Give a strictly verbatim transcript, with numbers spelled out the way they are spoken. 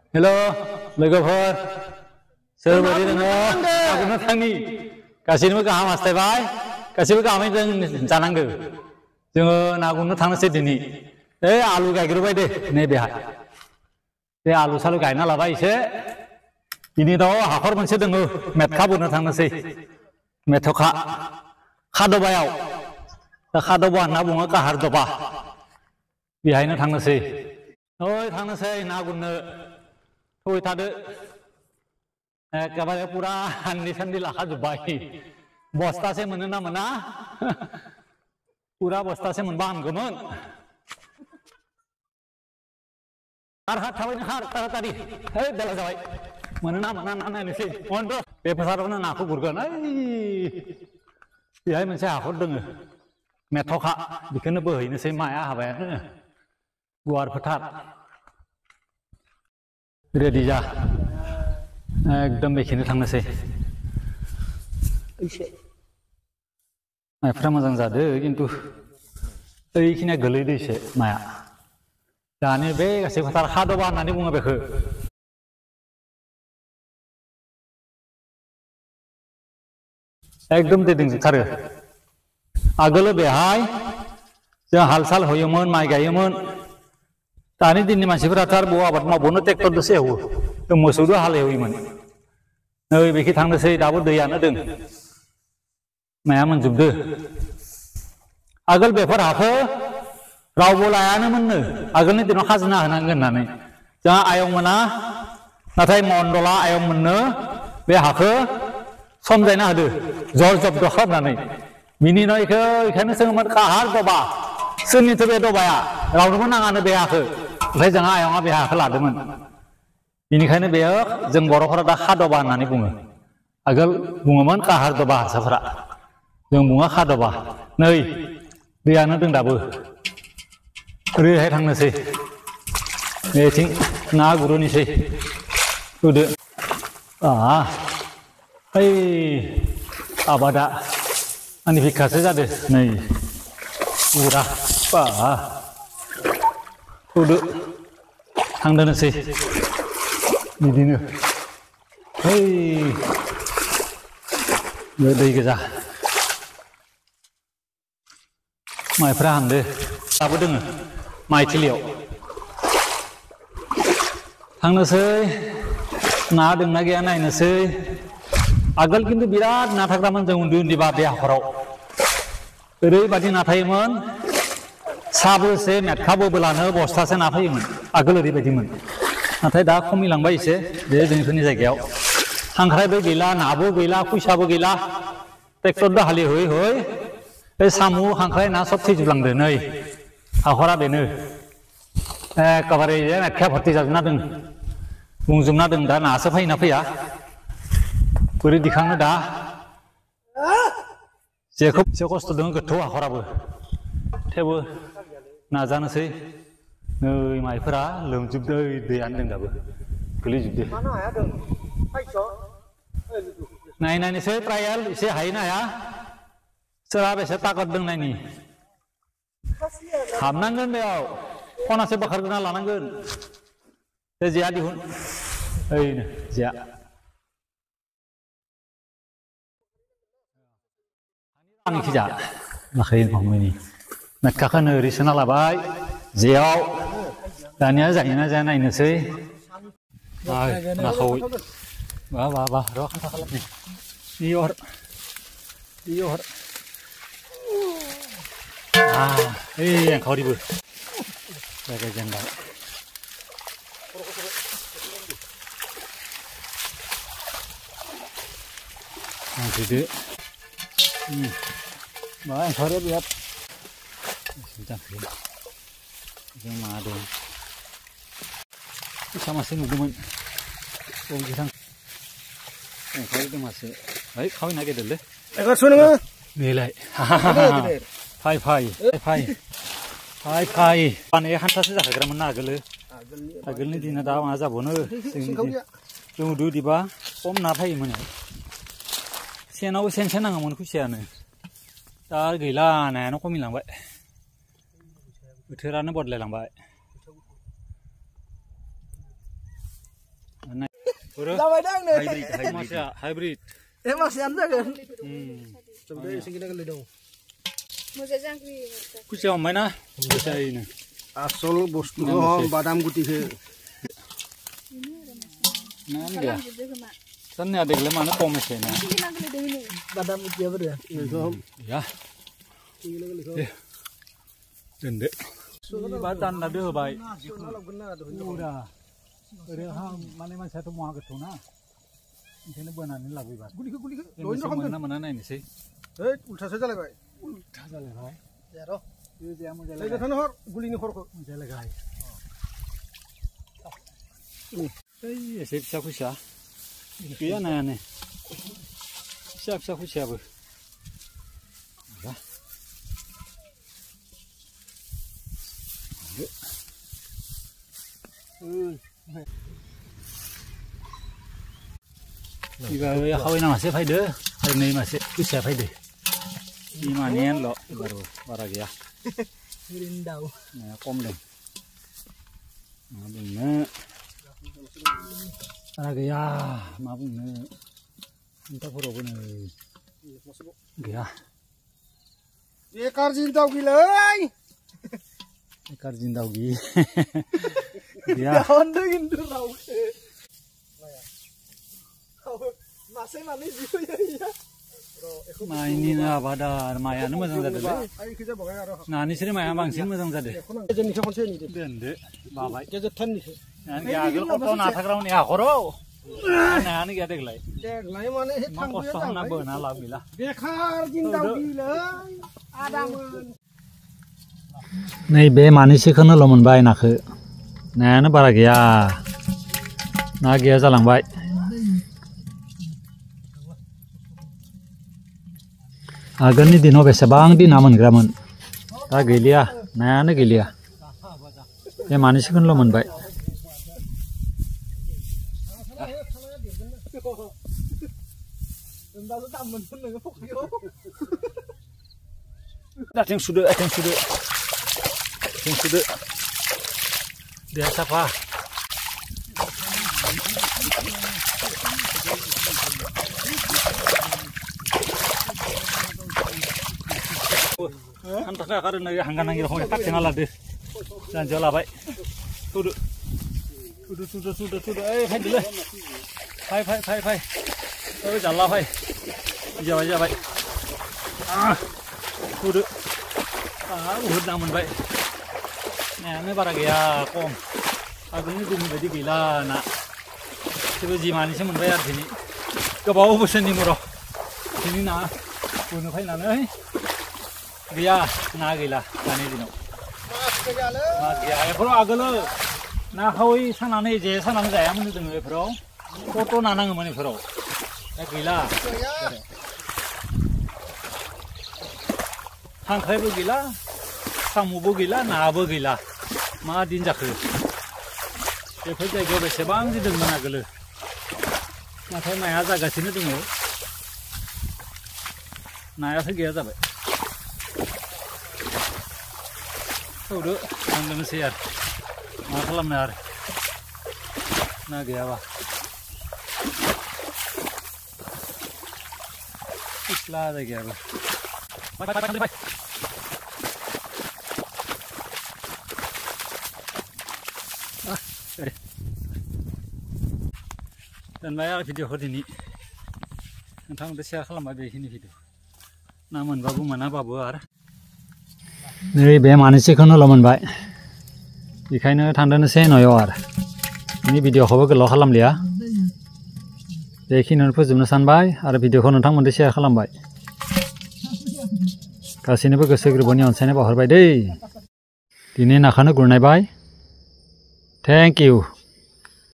Hello, लोगोफोर सोर बायदि दङ आगोलनो थांनि गासैनोबो गाहाम हास्थायबाय गासैबो गाहामै जों जानांगौ जोङो ना गुरनो थांनोसै दिनै ए आलु गायग्रोबाय दे नै बेहाय बे आलु सालु गायना लाबाय एसे बिनि उनाव हाखर मोनसे दङ मेथखा बोनो थांनोसै मेथखा खादबायाव दा खादबा होनना बुङो काहार दबा बेहायनो थांनोसै ओइ थांनोसै ना गुरनो फै थादो एखेबारे पुरा हान्दी सान्दी लाखाजोब्बाय बस्थासे मोनो ना मोना पुरा बस्थासे मोनबा हामगौमोन खार खार थाबैनो खार तारातारि है बेला जाबाय मोनो ना मोना ना नायनोसै अन्द बे फोथारावनो नाखौ गुरगोन ओइ बेहाय मोनसे हाखर दङ मेथखा बेखौनो बोहैनोसै माया हाबायानो गुवार फोथार रेडि जा एकदम बेखिनो थांनोसै माइफ्रा मोजां जादो खिन्थु ओइखिनिया गोलैदो एसे माया दानि बे गासै फोथार खादबा होननानै बुङो बेखौ एकदम दै दोंजोबथारो आगोलो बेहाय जों हाल साल होयोमोन माइ गायोमोन दानि दिननि मानसिफोराथ' आरो बबाव आबाद मावबावनो ट्रेक्टरजोंसो एवो जों मोसौजों हाल एवोमोन नै बेखि थांनोसै दाबो दैयानो दों माया मोनजोबदो आगोल बेफोर हाखौ रावबो लायानोमोननो आगोलनि दिनाव खाजोना होनांगोन होननानै जोंहा आयंमोना नाथाय मण्डला आयंमोननो बे हाखौ समजायना होदो जर जब्द खालामनानै बिनि उनाव बेखौ बेखायनो सोङोमोन काहार दबा सोरनिथो बे दबाया रावनोबो नाङानो बे हाखौ ओमफ्राय जोंहा आयंआ बे हाखौ लादोंमोन बेनिखायनो बेयो जों बर'फोरा दा खादबा होननानै बुङो आगोल बुङोमोन काहार दबा हारसाफोरा जों बुङो खादबा नै दैयानो दं दाबो ओरैहाय थांनोसै बेथिं ना गुरनोसै होदो आ ओइ आबादा आंनि भिखासो जादो नै पुरा बा होदो थांदोनोसै बिदिनो ओइ दै गोजा माइफ्रा हामदो दाबो दोङो माइथिलियाव थांनोसै ना दंना गैया नायनोसै आगोल खिन्थु बिराद ना थाग्रामोन जों उन्दै उन्दैबा बे हाखराव ओरैबादि ना थायोमोन साबोसे मेटखा बोबोलानो बस्थासे ना फैयोमोन आगोल ओरैबायदिमोन नाथाय दा खमिलांबाय एसे बे जोंफोरनि जायगायाव खांख्राइबो गैला नाबो गैला खुसियाबो गैला ट्रेक्टरजों हालेवहै है बे साम' खांख्राइ ना सब थैजोबलांदो नै हाखरा बेनो एखेबारे मेटखाया भर्ति जाजोबना दं बुंजोबना दं दा नासो फैना फैया बोरै दिखांनो दा जेखौ एसे खस्थ' दङ गोथौ हाखराबो थेवबो नाजानोसै नै माइफोरा लोमजोबदो दैयानो दं दाबो गोलैजोबदो नायनायनोसै ट्रायेल एसे हायोना हाया सोरहा बेसे ताकत दं नायनि हाबनांगोन बेयाव खनासे बोखारग्रोना लानांगोन बे जेया दिहुन ओइनो जेया आंनिखिजा माखाय हमैनि मेटखाखौनो ओरै सोना लाबाय जेयाव दानिया जायोना जाया नायनोसै नाखावै बा बा बा र' खान्था खालामनि इयो हर इयो हर ओइ एंखावरिबो जायगा जेनबाय नांफैदो मा एंखावरिया बिराद जाफैयो जों मादों फिसा मासे नुदोंमोन बबेजों थां एंखावरि दं मासे है खावै नागिरदोलै एगारस' नोङो बेलाय फाय फाय फाय फाय फाय माने हान्थासो जाखाग्रामोन ना आगोलो आगोलनि दिना दा मा जाबावनो जों उदै उदैबा खम ना फायोमोन सेनावबो सेन सेन नाङामोन खुसियानो दा गैला नायानो खमिलांबाय बोथोरानो बदलायलांबाय Jabai dang nih. Hybrid, masih hybrid. Eh masih anda kan? Hmm. Coba deh sing kita kali dong. Masa jangkri. Kucing mana? Bisa ini. Asal bos oh badam guti ke. Nah dia. Sana ada gila mana komen sih nah. Badam guti apa dia? Ya. Dendek. Badan ada baik. Udah. Udah ham mana mana saya tu mau ke sana. Ini benar ni lagu ibarat. Guli ke guli ke. Ini mana mana ini sih. Eh ulta saja le baik. Ulta saja le baik. Ya roh. Ini dia mau jalan. Lagi sana hor guli ni hor ko. Jalan lagi. Eh, siap siap siap. Kia na ne. Siap siap siap. Ya. Hmm. Iba kawin masih phải deh. Hari ini masih bisa phải deh. Ini manian lo baru baru ya. Rindau. Nah, kom deh. Nah, bener. Baru ya, maaf bener. Entah pura bener. Ya. Ekar jindau gila. Ekar jindau gila. Ya. Honda indu rau. Masih mana sih ya? Nah ini na pada maya nu mazang jade le. Nah ini sini maya bangsin mazang jade. Jadi ni konsen ni. Dende, babai. Jadi tan ni. Nah ini agak kotor na thakrau ni akoro. Nah ini kita deglai. Deglai mana hit tang dia. Kotor na bena la bila. Bekar jindau gila. Ada man. Nei be manisi khono lo monbai nakho. Nah na bara gaya. Na gaya jalangbai. Agaknya di novel sebang di namun gramen, tak gelia, naya gelia, ya manis kan lo menbaik. Datang sudah, datang sudah, datang sudah, dia siapa? Antaknya karena hanggan angin hong tak cengal ada, dan jalan baik. Sudah, sudah, sudah, sudah, sudah. Eh, hai dulu, hai, hai, hai, hai. Eh, jalan hai, jauh aja baik. Ah, sudah. Ah, udah namun baik. Nah, ini para gaya kom. Aku ini dulu jadi gila nak. Coba jiman sih membayar sini. Kebawa bosan ni murah. Sini nak, punya kai nak eh. Gaya, na gila, kani dino. Mas gila. Mas gila. Efro agalo, na khawi sana ni je sana ni jaya muni dino efro. Foto na nang muni efro. Gila. Hang khai bu gila, samu bu gila, na bu gila. Ma din jakhe. Efro jaya go be sebang di dino na galo. Na khai maya jaga sini dino. Na ya se gaya jabe. Udah, ambil mesir, masalah menar, nah gaya apa? Islah ada gaya apa? Bye bye bye bye. Ah, sorry. Dan bayar video hari ini, entah udah share kalau mau begini video. Namun babu mana babu ar? Ini be manisi khono lo monbai. Beखायनो थांदोंनोसै न'याव आरो. ini भिडिअखौबो गोलाव खालामलिया. बेखिनियावनो फोजोबनो सानबाय आरो भिडिअखौ नोंथांमोनजों share खालामबाय. गासैनोबो गोसो गोरबोनि अनसायनाय बावहरबाय दै. दिनै नाखौनो गुरनायबाय. Thank you.